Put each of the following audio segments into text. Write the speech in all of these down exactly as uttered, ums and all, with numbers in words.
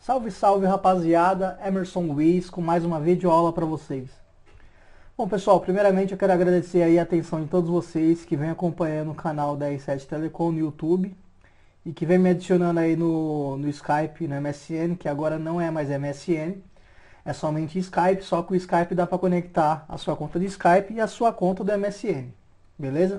Salve, salve rapaziada, Emerson Luiz com mais uma videoaula para vocês. Bom pessoal, primeiramente eu quero agradecer aí a atenção de todos vocês que vêm acompanhando o canal da R sete Telecom no YouTube e que vem me adicionando aí no, no Skype, no M S N, que agora não é mais M S N, é somente Skype, só que o Skype dá para conectar a sua conta de Skype e a sua conta do M S N, beleza?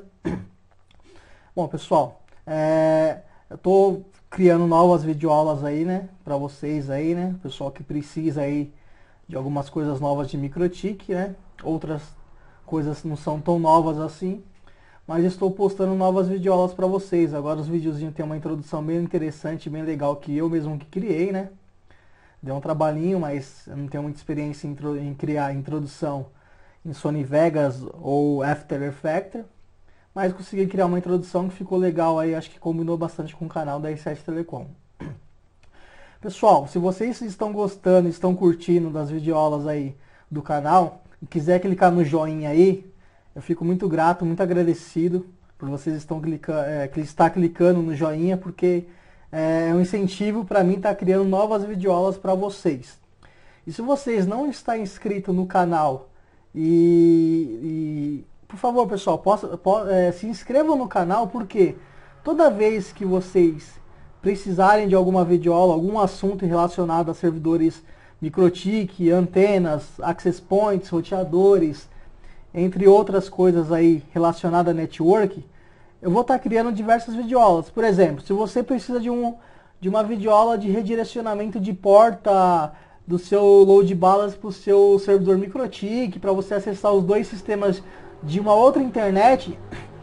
Bom pessoal, é, eu tô criando novas videoaulas aí, né, para vocês aí, né, pessoal que precisa aí de algumas coisas novas de MikroTik, né, outras coisas não são tão novas assim, mas estou postando novas videoaulas para vocês. Agora os videozinhos tem uma introdução bem interessante, bem legal, que eu mesmo que criei, né, deu um trabalhinho, mas eu não tenho muita experiência em, em criar introdução em Sony Vegas ou After Effects, mas consegui criar uma introdução que ficou legal aí, acho que combinou bastante com o canal da R sete Telecom. Pessoal, se vocês estão gostando, estão curtindo das videoaulas aí do canal, e quiser clicar no joinha aí, eu fico muito grato, muito agradecido por vocês estão clicando, é, estar clicando no joinha, porque é um incentivo para mim estar criando novas videoaulas para vocês. E se vocês não estão inscritos no canal e, e por favor, pessoal, possa, po, é, se inscrevam no canal, porque toda vez que vocês precisarem de alguma videoaula, algum assunto relacionado a servidores MikroTik, antenas, access points, roteadores, entre outras coisas aí relacionadas a network, eu vou estar criando diversas videoaulas. Por exemplo, se você precisa de, um, de uma videoaula de redirecionamento de porta do seu load balance para o seu servidor MikroTik, para você acessar os dois sistemas de uma outra internet,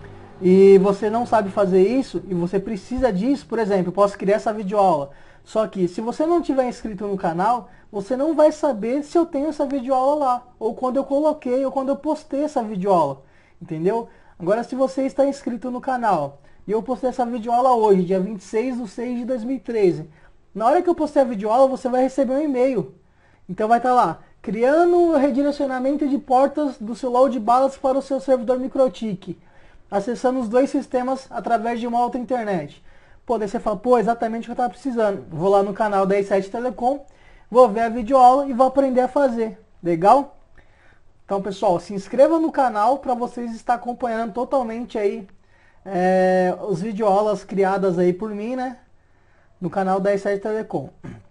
e você não sabe fazer isso e você precisa disso, por exemplo, eu posso criar essa videoaula. Só que se você não tiver inscrito no canal, você não vai saber se eu tenho essa videoaula lá, ou quando eu coloquei, ou quando eu postei essa videoaula, entendeu? Agora, se você está inscrito no canal e eu postei essa videoaula hoje, dia vinte e seis de seis de dois mil e treze, na hora que eu postei a videoaula, você vai receber um e-mail. Então vai estar lá: criando redirecionamento de portas do seu load balance para o seu servidor MikroTik, acessando os dois sistemas através de uma outra internet. Pô, daí você fala, pô, exatamente o que eu estava precisando. Vou lá no canal da R sete Telecom, vou ver a videoaula e vou aprender a fazer. Legal? Então, pessoal, se inscreva no canal para vocês estar acompanhando totalmente aí é, as videoaulas criadas aí por mim, né? No canal da R sete Telecom.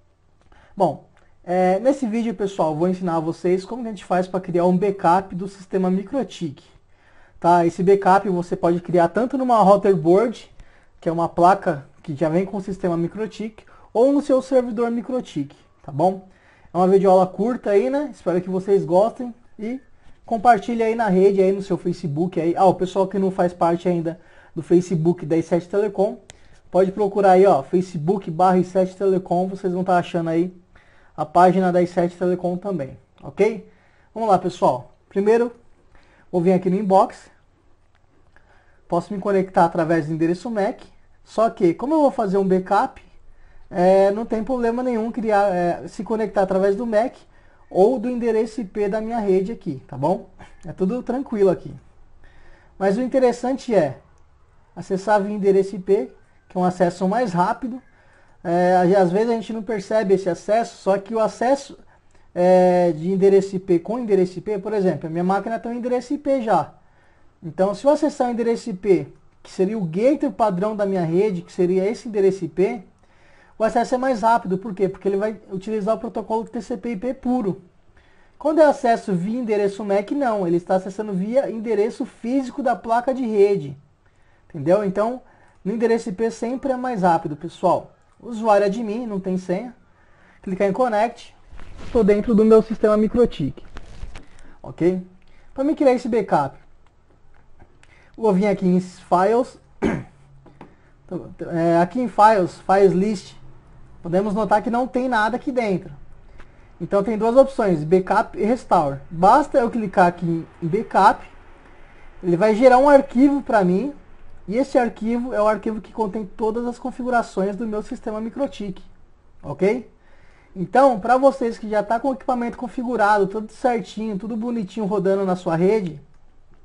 Bom, É, nesse vídeo, pessoal, vou ensinar a vocês como que a gente faz para criar um backup do sistema MikroTik. Tá? Esse backup você pode criar tanto numa router board, que é uma placa que já vem com o sistema MikroTik, ou no seu servidor MikroTik, tá bom? É uma videoaula curta aí, né? Espero que vocês gostem e compartilhe aí na rede, aí no seu Facebook. Aí. Ah, o pessoal que não faz parte ainda do Facebook da R sete Telecom, pode procurar aí, ó, Facebook barra R sete Telecom, vocês vão estar achando aí a página da R sete Telecom também, ok? Vamos lá, pessoal. Primeiro, vou vir aqui no inbox. Posso me conectar através do endereço M A C. Só que, como eu vou fazer um backup, é, não tem problema nenhum criar, é, se conectar através do M A C ou do endereço I P da minha rede aqui, tá bom? É tudo tranquilo aqui. Mas o interessante é acessar via endereço I P, que é um acesso mais rápido. É, às vezes a gente não percebe esse acesso, só que o acesso é, de endereço I P com endereço I P, por exemplo, a minha máquina tem um endereço I P já. Então, se eu acessar o endereço I P, que seria o gateway padrão da minha rede, que seria esse endereço I P, o acesso é mais rápido. Por quê? Porque ele vai utilizar o protocolo T C P I P puro. Quando é acesso via endereço M A C, não. Ele está acessando via endereço físico da placa de rede. Entendeu? Então, no endereço I P sempre é mais rápido, pessoal. Usuário admin, não tem senha. Clicar em Connect. Estou dentro do meu sistema MikroTik. Ok? Para me criar esse backup, vou vir aqui em Files. É, aqui em Files, Files List, podemos notar que não tem nada aqui dentro. Então tem duas opções, Backup e Restore. Basta eu clicar aqui em Backup. Ele vai gerar um arquivo para mim. E esse arquivo é o arquivo que contém todas as configurações do meu sistema MikroTik, ok? Então, para vocês que já está com o equipamento configurado, tudo certinho, tudo bonitinho rodando na sua rede,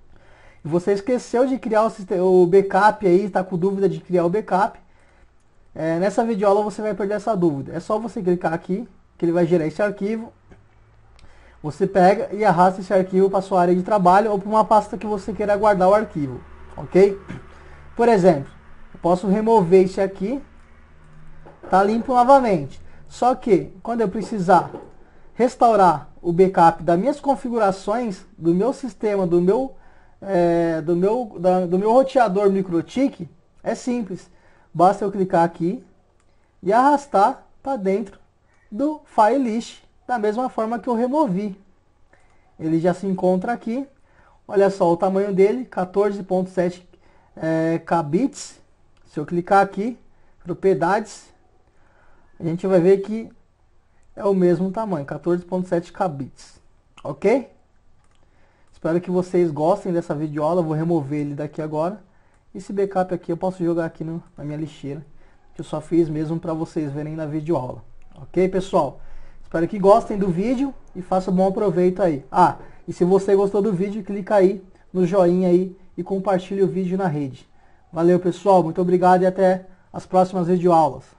e você esqueceu de criar o, sistema, o backup aí, está com dúvida de criar o backup, É, nessa videoaula você vai perder essa dúvida. É só você clicar aqui, que ele vai gerar esse arquivo. Você pega e arrasta esse arquivo para sua área de trabalho ou para uma pasta que você queira guardar o arquivo, ok? Por exemplo, eu posso remover esse aqui, tá limpo novamente. Só que quando eu precisar restaurar o backup das minhas configurações, do meu sistema, do meu, é, do meu, da, do meu roteador MikroTik, é simples. Basta eu clicar aqui e arrastar para dentro do File List, da mesma forma que eu removi. Ele já se encontra aqui. Olha só o tamanho dele, quatorze ponto sete é, kbits. Se eu clicar aqui, propriedades, a gente vai ver que é o mesmo tamanho, quatorze ponto sete kbits. Ok? Espero que vocês gostem dessa videoaula. Vou remover ele daqui agora. Esse backup aqui eu posso jogar aqui no, na minha lixeira, que eu só fiz mesmo para vocês verem na videoaula. Ok, pessoal? Espero que gostem do vídeo e façam bom proveito aí. Ah, e se você gostou do vídeo, clica aí no joinha aí e compartilhe o vídeo na rede. Valeu, pessoal. Muito obrigado e até as próximas videoaulas.